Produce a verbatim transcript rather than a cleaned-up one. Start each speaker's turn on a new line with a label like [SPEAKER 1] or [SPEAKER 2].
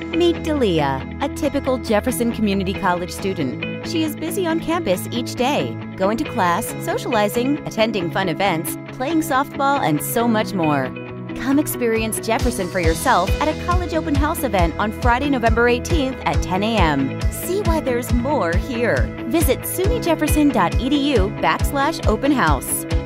[SPEAKER 1] Meet Deleah, a typical Jefferson Community College student. She is busy on campus each day, going to class, socializing, attending fun events, playing softball, and so much more. Come experience Jefferson for yourself at a college open house event on Friday, November eighteenth at ten A M See why there's more here. Visit suny jefferson dot e d u backslash open house.